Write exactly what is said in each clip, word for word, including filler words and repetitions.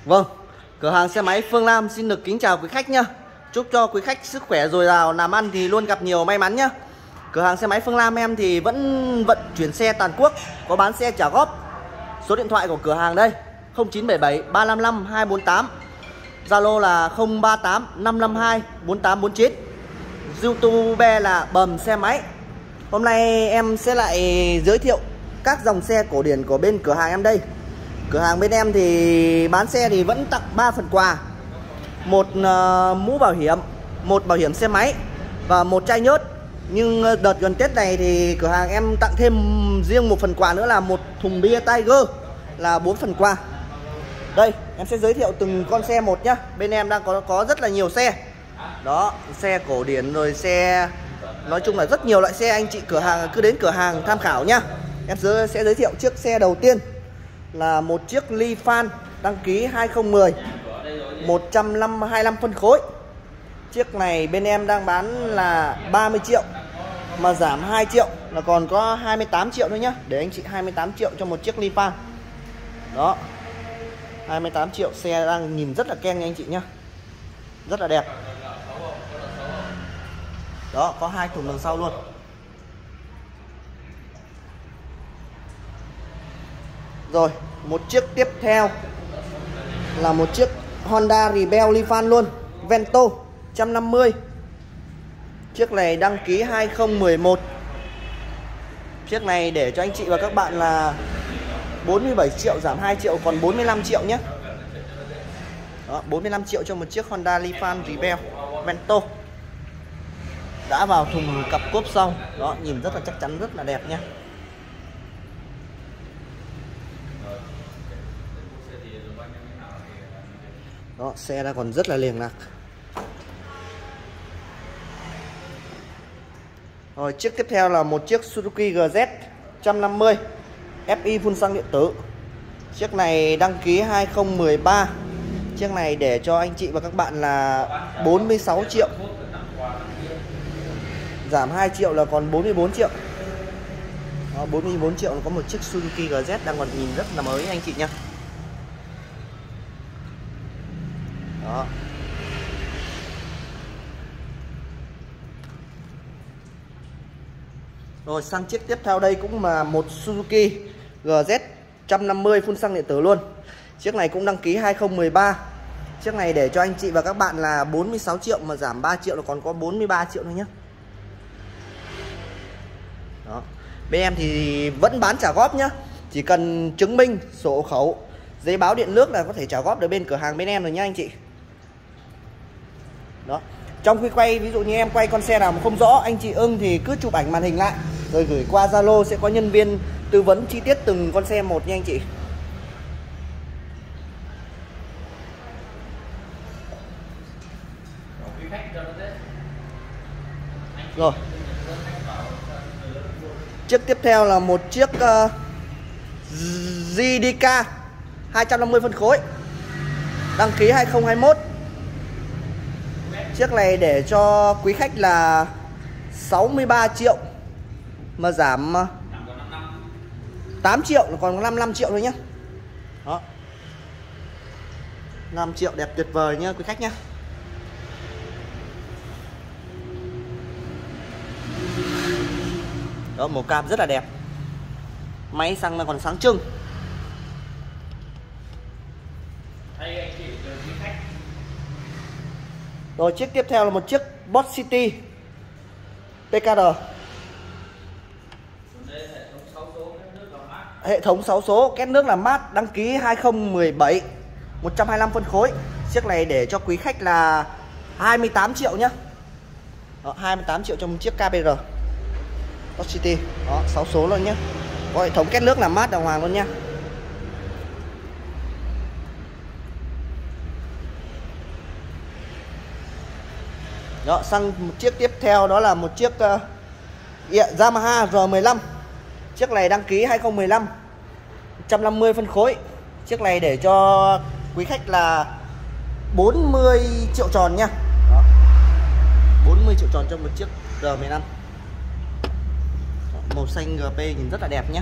Vâng, cửa hàng xe máy Phương Lam xin được kính chào quý khách nhá. Chúc cho quý khách sức khỏe dồi dào, làm ăn thì luôn gặp nhiều may mắn nhá. Cửa hàng xe máy Phương Lam em thì vẫn vận chuyển xe toàn quốc, có bán xe trả góp. Số điện thoại của cửa hàng đây không chín bảy bảy ba năm năm hai bốn tám, Zalo là không ba tám năm năm hai bốn tám bốn chín, YouTube là Bầm Xe Máy. Hôm nay em sẽ lại giới thiệu các dòng xe cổ điển của bên cửa hàng em đây. Cửa hàng bên em thì bán xe thì vẫn tặng ba phần quà: một uh, mũ bảo hiểm, một bảo hiểm xe máy và một chai nhớt. Nhưng đợt gần Tết này thì cửa hàng em tặng thêm riêng một phần quà nữa là một thùng bia Tiger, là bốn phần quà. Đây, em sẽ giới thiệu từng con xe một nhá. Bên em đang có có rất là nhiều xe. Đó, xe cổ điển rồi xe, nói chung là rất nhiều loại xe, anh chị cửa hàng cứ đến cửa hàng tham khảo nhá. Em sẽ giới thiệu chiếc xe đầu tiên là một chiếc Lifan đăng ký hai không một không, một trăm hai mươi lăm phân khối. Chiếc này bên em đang bán là ba mươi triệu mà giảm hai triệu là còn có hai mươi tám triệu thôi nhá. Để anh chị hai mươi tám triệu cho một chiếc Lifan. Đó, hai mươi tám triệu, xe đang nhìn rất là keng nha anh chị nhá, rất là đẹp. Đó, có hai thùng đằng sau luôn. Rồi, một chiếc tiếp theo là một chiếc Honda Rebel Lifan luôn, Vento một trăm năm mươi. Chiếc này đăng ký hai không một một. Chiếc này để cho anh chị và các bạn là bốn mươi bảy triệu, giảm hai triệu còn bốn mươi lăm triệu nhé. Đó, bốn mươi lăm triệu cho một chiếc Honda Lifan Rebel Vento. Đã vào thùng cặp cốp sau. Đó, nhìn rất là chắc chắn, rất là đẹp nhé. Đó, xe đã còn rất là liền lạc. Rồi, chiếc tiếp theo là một chiếc Suzuki G Z một trăm năm mươi ép i phun xăng điện tử. Chiếc này đăng ký hai không một ba. Chiếc này để cho anh chị và các bạn là bốn mươi sáu triệu, giảm hai triệu là còn bốn mươi bốn triệu. Đó, bốn mươi bốn triệu có một chiếc Suzuki G Z đang còn nhìn rất là mới anh chị nhá. Đó. Rồi, sang chiếc tiếp theo đây cũng là một Suzuki G Z một trăm năm mươi phun xăng điện tử luôn. Chiếc này cũng đăng ký hai không một ba. Chiếc này để cho anh chị và các bạn là bốn mươi sáu triệu mà giảm ba triệu là còn có bốn mươi ba triệu thôi nhé. Đó. Bên em thì vẫn bán trả góp nhá. Chỉ cần chứng minh sổ hộ khẩu, giấy báo điện nước là có thể trả góp được bên cửa hàng bên em rồi nhá anh chị. Đó. Trong khi quay, ví dụ như em quay con xe nào mà không rõ, anh chị ưng thì cứ chụp ảnh màn hình lại rồi gửi qua Zalo, sẽ có nhân viên tư vấn chi tiết từng con xe một nha anh chị. Rồi, chiếc tiếp theo là một chiếc uh, giê đê ca hai trăm năm mươi phân khối, đăng ký hai không hai mốt. Chiếc này để cho quý khách là sáu mươi ba triệu mà giảm tám triệu là còn năm mươi lăm triệu thôi nhé. Đó, năm triệu đẹp tuyệt vời nhá quý khách nhé. Đó, màu cam rất là đẹp, máy xăng là còn sáng trưng. Rồi, chiếc tiếp theo là một chiếc Boss City pê ca rờ, hệ thống sáu số, két nước làm mát, đăng ký hai không một bảy, một trăm hai mươi lăm phân khối. Chiếc này để cho quý khách là hai mươi tám triệu nhá. Đó, hai mươi tám triệu cho một chiếc ca pê rờ Boss City. Đó, sáu số luôn nhá, có hệ thống két nước làm mát đàng hoàng luôn nhá. Đó, sang một chiếc tiếp theo đó là một chiếc uh, yeah, Yamaha R mười lăm. Chiếc này đăng ký hai không một lăm, một trăm năm mươi phân khối. Chiếc này để cho quý khách là bốn mươi triệu tròn nha. Đó, bốn mươi triệu tròn cho một chiếc R mười lăm. Màu xanh giê pê nhìn rất là đẹp nhé.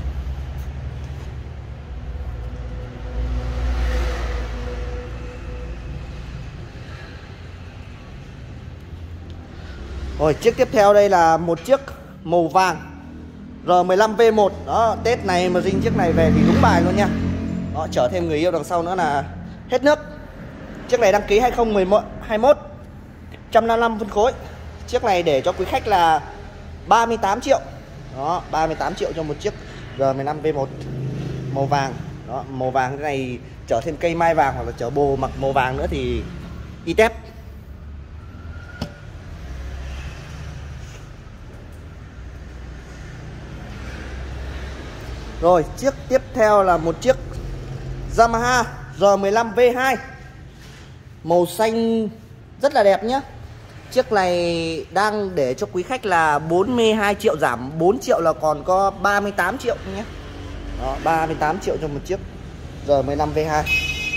Rồi chiếc tiếp theo đây là một chiếc màu vàng R mười lăm V một. Đó, Tết này mà dinh chiếc này về thì đúng bài luôn nha. Đó, chở thêm người yêu đằng sau nữa là hết nước. Chiếc này đăng ký hai không một hai mốt, một trăm năm mươi lăm phân khối. Chiếc này để cho quý khách là ba mươi tám triệu. Đó, ba mươi tám triệu cho một chiếc R mười lăm V một màu vàng. Đó, màu vàng cái này chở thêm cây mai vàng hoặc là chở bồ mặc màu vàng nữa thì y tép. Rồi chiếc tiếp theo là một chiếc Yamaha R mười lăm V hai màu xanh rất là đẹp nhé. Chiếc này đang để cho quý khách là bốn mươi hai triệu, giảm bốn triệu là còn có ba mươi tám triệu nhé. Đó, ba mươi tám triệu cho một chiếc R mười lăm V hai.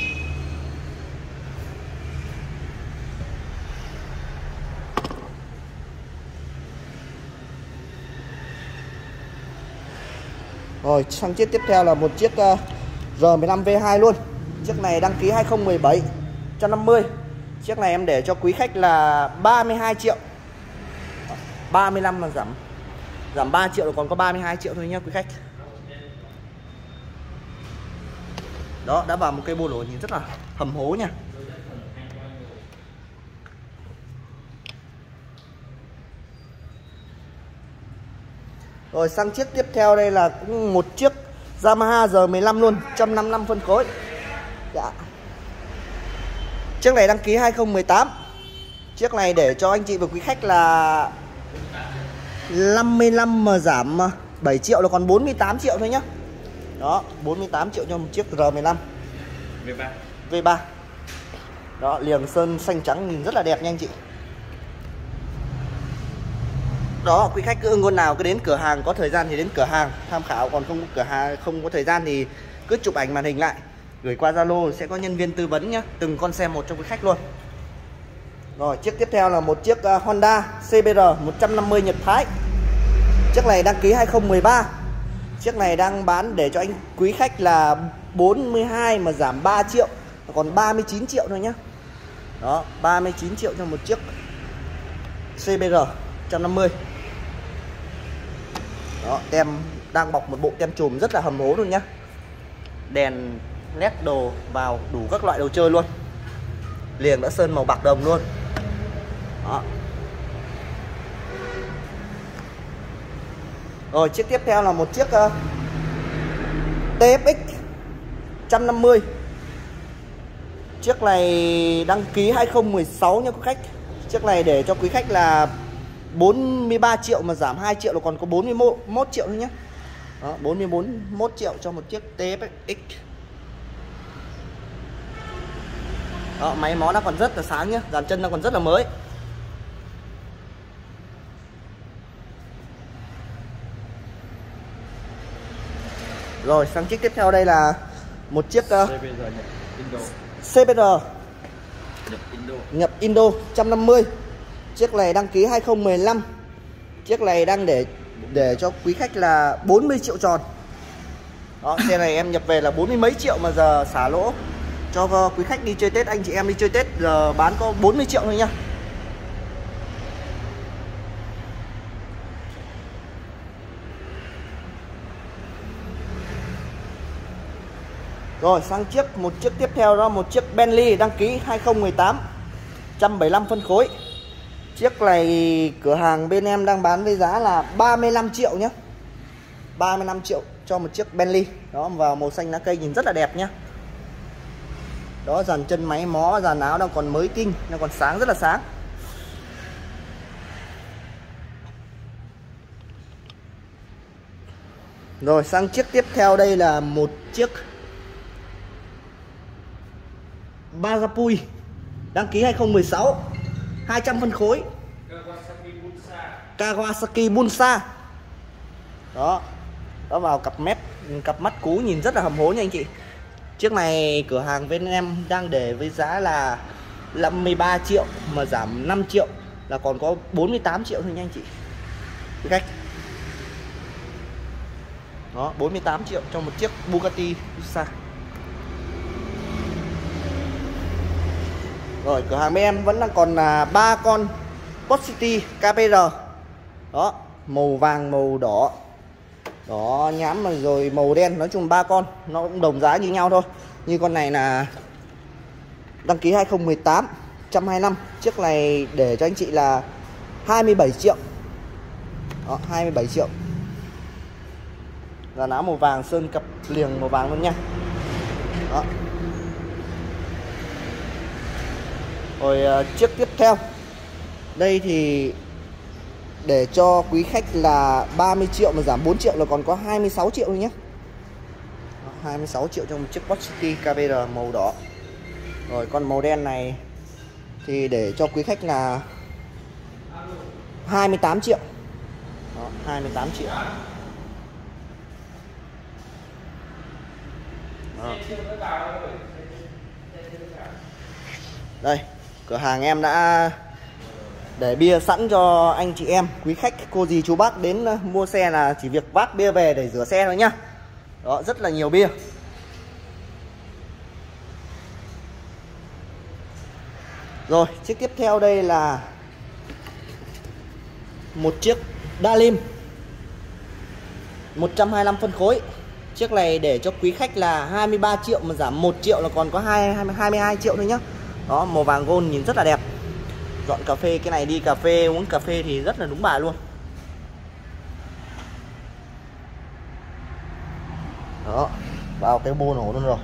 Rồi sang chiếc tiếp theo là một chiếc uh, R mười lăm V hai luôn. Chiếc này đăng ký hai không một bảy, một trăm năm mươi. Chiếc này em để cho quý khách là ba mươi hai triệu. ba mươi lăm là giảm giảm ba triệu là còn có ba mươi hai triệu thôi nhé quý khách. Đó, đã vào một cây bô lỗ nhìn rất là hầm hố nha. Rồi sang chiếc tiếp theo đây là cũng một chiếc Yamaha R mười lăm luôn, một trăm năm mươi lăm phân khối. Dạ. Chiếc này đăng ký hai không một tám. Chiếc này để cho anh chị và quý khách là năm mươi lăm mà giảm bảy triệu là còn bốn mươi tám triệu thôi nhá. Đó, bốn mươi tám triệu cho một chiếc R mười lăm V ba. V ba. Đó, liềng sơn xanh trắng nhìn rất là đẹp nha anh chị. Đó, quý khách cứ ưng con nào cứ đến cửa hàng, có thời gian thì đến cửa hàng tham khảo, còn không có cửa hàng không có thời gian thì cứ chụp ảnh màn hình lại gửi qua Zalo, sẽ có nhân viên tư vấn nhá, từng con xe một cho quý khách luôn. Rồi chiếc tiếp theo là một chiếc uh, Honda C B R một trăm năm mươi Nhật Thái. Chiếc này đăng ký hai không một ba. Chiếc này đang bán để cho anh quý khách là bốn mươi hai mà giảm ba triệu, còn ba mươi chín triệu thôi nhá. Đó, ba mươi chín triệu cho một chiếc C B R một trăm năm mươi. Đó, tem đang bọc một bộ tem chùm rất là hầm hố luôn nhá. Đèn led đồ vào đủ các loại đồ chơi luôn. Liềng đã sơn màu bạc đồng luôn. Đó. Rồi chiếc tiếp theo là một chiếc uh, T F X một trăm năm mươi. Chiếc này đăng ký hai không một sáu nha quý khách. Chiếc này để cho quý khách là bốn mươi ba triệu mà giảm hai triệu là còn có bốn mươi mốt triệu thôi nhé. Đó, bốn mươi mốt triệu cho một chiếc T F X. Đó, máy mó nó còn rất là sáng nhé, dàn chân nó còn rất là mới. Rồi sang chiếc tiếp theo đây là một chiếc uh, C B R nhập Indo. nhập Indo một trăm năm mươi. Chiếc này đăng ký hai không một lăm. Chiếc này đang để để cho quý khách là bốn mươi triệu tròn. Đó, xe này em nhập về là bốn mươi mấy triệu mà giờ xả lỗ cho quý khách đi chơi Tết, anh chị em đi chơi Tết giờ bán có bốn mươi triệu thôi nhá. Rồi sang chiếc một chiếc tiếp theo đó một chiếc Bentley đăng ký hai không một tám, một trăm bảy mươi lăm phân khối. Chiếc này cửa hàng bên em đang bán với giá là ba mươi lăm triệu nhé. ba mươi lăm triệu cho một chiếc Bentley. Đó, vào màu xanh lá cây nhìn rất là đẹp nhá. Đó, dàn chân máy mó, dàn áo đang còn mới tinh, nó còn sáng rất là sáng. Rồi sang chiếc tiếp theo đây là một chiếc Bazapui đăng ký hai không một sáu, hai trăm phân khối. Kawasaki Bunsa. Đó. Đó vào cặp mép, cặp mắt cú nhìn rất là hầm hố nha anh chị. Chiếc này cửa hàng bên em đang để với giá là năm mươi ba triệu mà giảm năm triệu là còn có bốn mươi tám triệu thôi nha anh chị. Cái cách. Đó, bốn mươi tám triệu cho một chiếc Bugatti Bunsa. Rồi cửa hàng bên em vẫn đang còn là ba con Porsche City ca pê rờ. Đó, màu vàng, màu đỏ, đỏ nhám mà rồi màu đen, nói chung ba con nó cũng đồng giá như nhau thôi. Như con này là đăng ký hai không một tám, một trăm hai mươi lăm. Chiếc này để cho anh chị là hai mươi bảy triệu. Đó, hai mươi bảy triệu. Dàn áo màu vàng, sơn cặp liềng màu vàng luôn nha. Đó. Rồi chiếc tiếp theo. Đây thì để cho quý khách là ba mươi triệu mà giảm bốn triệu là còn có hai mươi sáu triệu thôi nhé. hai mươi sáu triệu cho một chiếc Porsche City ca pê rờ màu đỏ. Rồi con màu đen này thì để cho quý khách là hai mươi tám triệu. Đó, hai mươi tám triệu. Đó. Đây, cửa hàng em đã để bia sẵn cho anh chị em, quý khách, cô dì chú bác đến mua xe là chỉ việc vác bia về để rửa xe thôi nhá. Đó, rất là nhiều bia. Rồi, chiếc tiếp theo đây là một chiếc Dalim một trăm hai mươi lăm phân khối. Chiếc này để cho quý khách là hai mươi ba triệu mà giảm một triệu là còn có hai mươi hai triệu thôi nhá. Đó, màu vàng gold nhìn rất là đẹp. Dọn cà phê, cái này đi cà phê, uống cà phê thì rất là đúng bài luôn. Đó, vào cái bô nổ luôn rồi.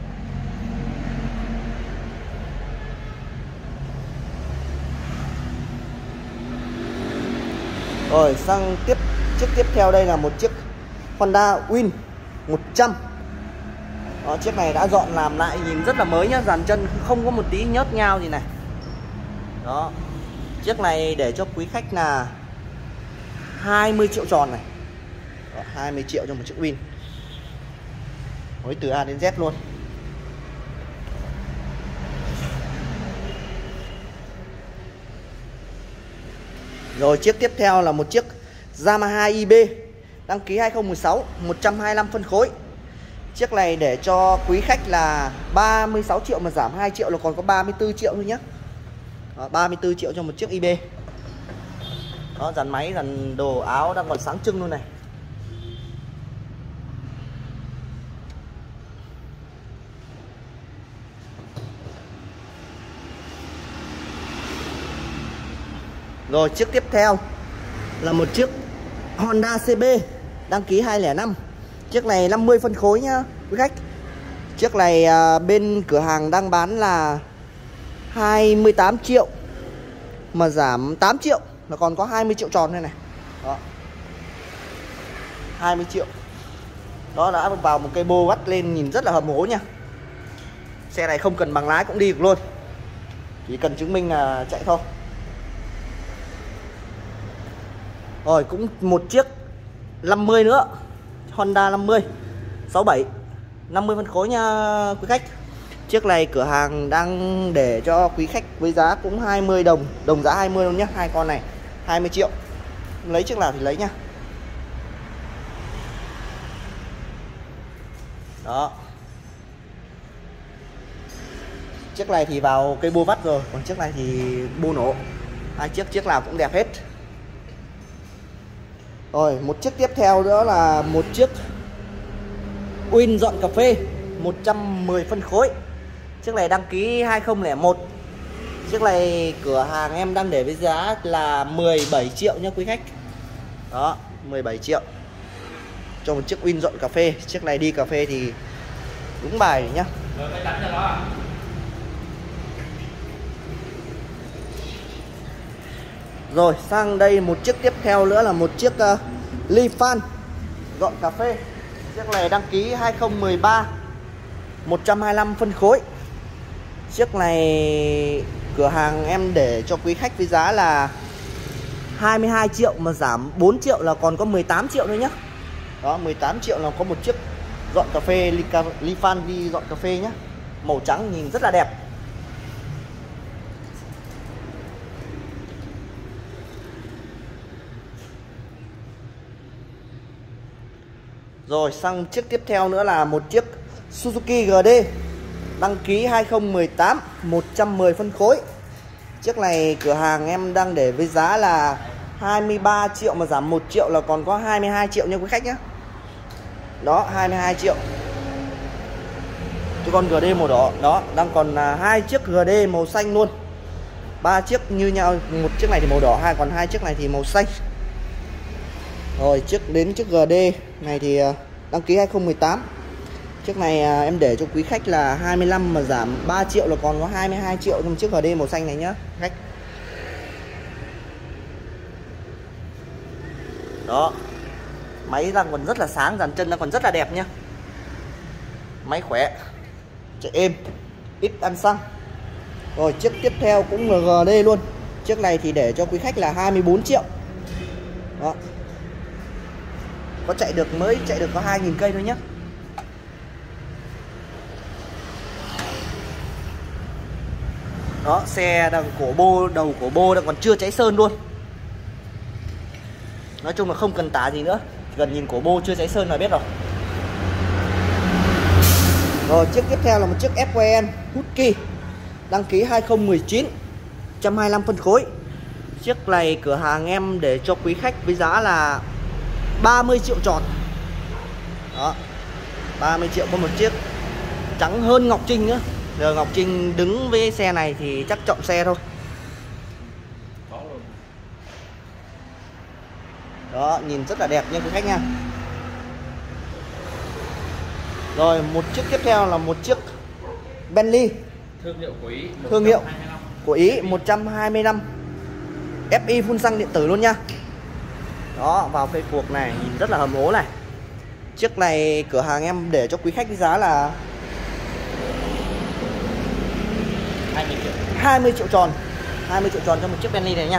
Rồi sang tiếp chiếc tiếp theo đây là một chiếc Honda Win một trăm. Đó, chiếc này đã dọn làm lại nhìn rất là mới nhá, dàn chân không có một tí nhớt nhao gì này. Đó. Chiếc này để cho quý khách là hai mươi triệu tròn này. Đó, hai mươi triệu cho một chiếc Win. Mới từ A đến Z luôn. Rồi chiếc tiếp theo là một chiếc Yamaha i bê đăng ký hai không một sáu, một trăm hai mươi lăm phân khối. Chiếc này để cho quý khách là ba mươi sáu triệu mà giảm hai triệu là còn có ba mươi tư triệu thôi nhé. Đó, ba mươi tư triệu cho một chiếc i bê. Đó, dàn máy, dàn đồ áo đang còn sáng trưng luôn này. Rồi chiếc tiếp theo là một chiếc Honda xê bê đăng ký hai không năm. Chiếc này năm mươi phân khối nhá quý khách. Chiếc này à, bên cửa hàng đang bán là hai mươi tám triệu mà giảm tám triệu là còn có hai mươi triệu tròn đây này. Đó. hai mươi triệu. Đó, đã vào một cây bô vắt lên nhìn rất là hầm hố nha. Xe này không cần bằng lái cũng đi được luôn. Chỉ cần chứng minh là chạy thôi. Rồi cũng một chiếc năm mươi nữa, Honda năm mươi sáu bảy, năm mươi phân khối nha quý khách. Chiếc này cửa hàng đang để cho quý khách với giá cũng hai mươi đồng, đồng giá hai mươi luôn nhé. Hai con này hai mươi triệu. Lấy chiếc nào thì lấy nhá. Đó. Chiếc này thì vào cây bô vắt rồi, còn chiếc này thì bô nổ. Hai chiếc chiếc nào cũng đẹp hết. Rồi một chiếc tiếp theo nữa là một chiếc Win dọn cà phê một trăm mười phân khối. Chiếc này đăng ký hai không không một. Chiếc này cửa hàng em đang để với giá là mười bảy triệu nha quý khách. Đó, mười bảy triệu cho một chiếc Win dọn cà phê. Chiếc này đi cà phê thì đúng bài nhá. Rồi sang đây một chiếc tiếp theo nữa là một chiếc uh, Lifan dọn cà phê. Chiếc này đăng ký hai không một ba, một trăm hai mươi lăm phân khối. Chiếc này cửa hàng em để cho quý khách với giá là hai mươi hai triệu mà giảm bốn triệu là còn có mười tám triệu thôi nhá. Đó, mười tám triệu là có một chiếc dọn cà phê Lifan đi dọn cà phê nhá. Màu trắng nhìn rất là đẹp. Rồi sang chiếc tiếp theo nữa là một chiếc Suzuki giê đê đăng ký hai không một tám, một trăm mười phân khối. Chiếc này cửa hàng em đang để với giá là hai mươi ba triệu mà giảm một triệu là còn có hai mươi hai triệu nha quý khách nhé. Đó, hai mươi hai triệu. Cái con giê đê màu đỏ đó đang còn là hai chiếc giê đê màu xanh luôn. Ba chiếc như nhau, một chiếc này thì màu đỏ, hai còn hai chiếc này thì màu xanh. Rồi chiếc đến chiếc giê đê này thì đăng ký hai không một tám. Chiếc này em để cho quý khách là hai mươi lăm mà giảm ba triệu là còn có hai mươi hai triệu trong chiếc giê đê màu xanh này nhá khách. Đó. Máy đang còn rất là sáng, dàn chân đang còn rất là đẹp nhá. Máy khỏe, chạy êm, ít ăn xăng. Rồi chiếc tiếp theo cũng là giê đê luôn. Chiếc này thì để cho quý khách là hai mươi bốn triệu. Đó. Có chạy được, mới chạy được có hai nghìn cây thôi nhé. Đó, xe đang cổ bô, đầu cổ bô đang còn chưa cháy sơn luôn. Nói chung là không cần tả gì nữa, chỉ cần nhìn cổ bô chưa cháy sơn là biết rồi. Rồi chiếc tiếp theo là một chiếc ép quy en Husky, đăng ký hai không một chín, một trăm hai mươi lăm phân khối. Chiếc này cửa hàng em để cho quý khách với giá là ba mươi triệu tròn. Đó, ba mươi triệu có một chiếc, trắng hơn Ngọc Trinh nữa. Giờ Ngọc Trinh đứng với xe này thì chắc chọn xe thôi. Đó, nhìn rất là đẹp nha quý khách nha. Rồi một chiếc tiếp theo là một chiếc Bentley thương hiệu của Ý, thương hiệu của Ý một trăm hai mươi lăm ép i phun xăng điện tử luôn nha. Đó, vào cây phuộc này nhìn rất là hầm hố này. Chiếc này cửa hàng em để cho quý khách với giá là hai mươi triệu. hai mươi triệu tròn. hai mươi triệu tròn cho một chiếc Bentley này nha.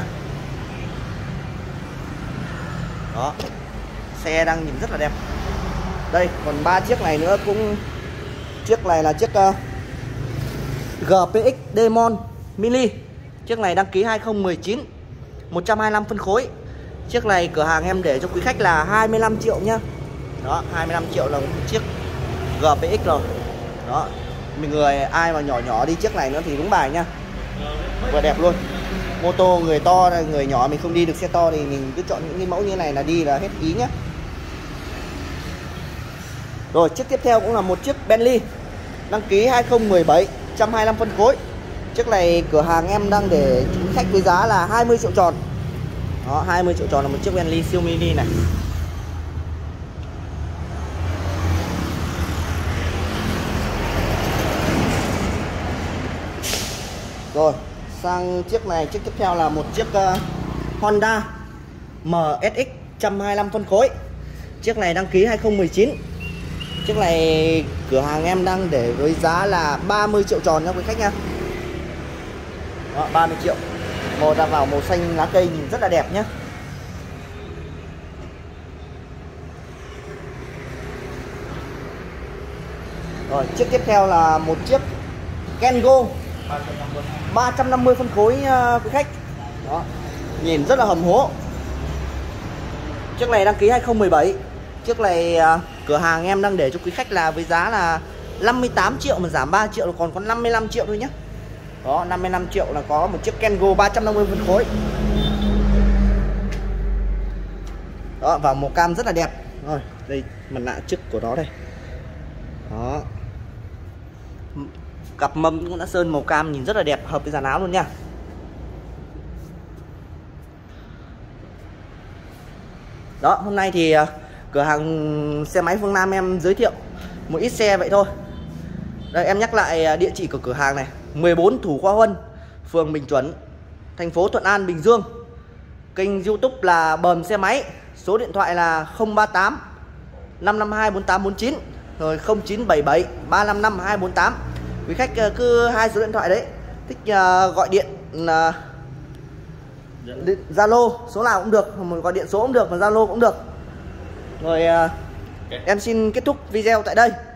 Đó. Xe đang nhìn rất là đẹp. Đây, còn ba chiếc này nữa cũng. Chiếc này là chiếc uh, giê pê ích Demon Mini. Chiếc này đăng ký hai không một chín, một trăm hai mươi lăm phân khối. Chiếc này cửa hàng em để cho quý khách là hai mươi lăm triệu nhá. Đó, hai mươi lăm triệu là một chiếc giê pê ích rồi. Đó, mình người ai mà nhỏ nhỏ đi chiếc này nữa thì đúng bài nha. Vừa đẹp luôn. Mô tô người to, người nhỏ mình không đi được xe to thì mình cứ chọn những cái mẫu như này là đi là hết ý nhá. Rồi chiếc tiếp theo cũng là một chiếc Bentley, đăng ký hai không một bảy, một trăm hai mươi lăm phân khối. Chiếc này cửa hàng em đang để quý khách với giá là hai mươi triệu tròn. Đó, hai mươi triệu tròn là một chiếc Bentley siêu mini này. Rồi, sang chiếc này, chiếc tiếp theo là một chiếc uh, Honda em ét ích một trăm hai mươi lăm phân khối. Chiếc này đăng ký hai không một chín. Chiếc này cửa hàng em đang để với giá là ba mươi triệu tròn nha quý khách nha. Đó, ba mươi triệu. Màu ra vào màu xanh lá cây nhìn rất là đẹp nhé. Rồi, chiếc tiếp theo là một chiếc Kengo ba trăm năm mươi phân khối uh, quý khách. Đó, nhìn rất là hầm hố. Chiếc này đăng ký hai không một bảy. Chiếc này uh, cửa hàng em đang để cho quý khách là với giá là năm mươi tám triệu mà giảm ba triệu là còn có năm mươi lăm triệu thôi nhé. Đó, năm mươi lăm triệu là có một chiếc Kengo ba trăm năm mươi phân khối. Đó, vào màu cam rất là đẹp. Rồi, đây mặt nạ trước của nó đây. Đó. Cặp mâm cũng đã sơn màu cam nhìn rất là đẹp, hợp với dàn áo luôn nha. Đó, hôm nay thì uh, cửa hàng xe máy Phương Nam em giới thiệu một ít xe vậy thôi. Đây em nhắc lại địa chỉ của cửa hàng này, mười bốn Thủ Khoa Huân, phường Bình Chuẩn, thành phố Thuận An, Bình Dương. Kênh YouTube là Bờm Xe Máy, số điện thoại là không ba tám năm năm hai bốn tám bốn chín, rồi không chín bảy bảy ba năm năm hai bốn tám. Quý khách cứ hai số điện thoại đấy, thích uh, gọi điện uh, Zalo số nào cũng được, gọi điện số cũng được, mà Zalo cũng được. Rồi uh, okay. Em xin kết thúc video tại đây.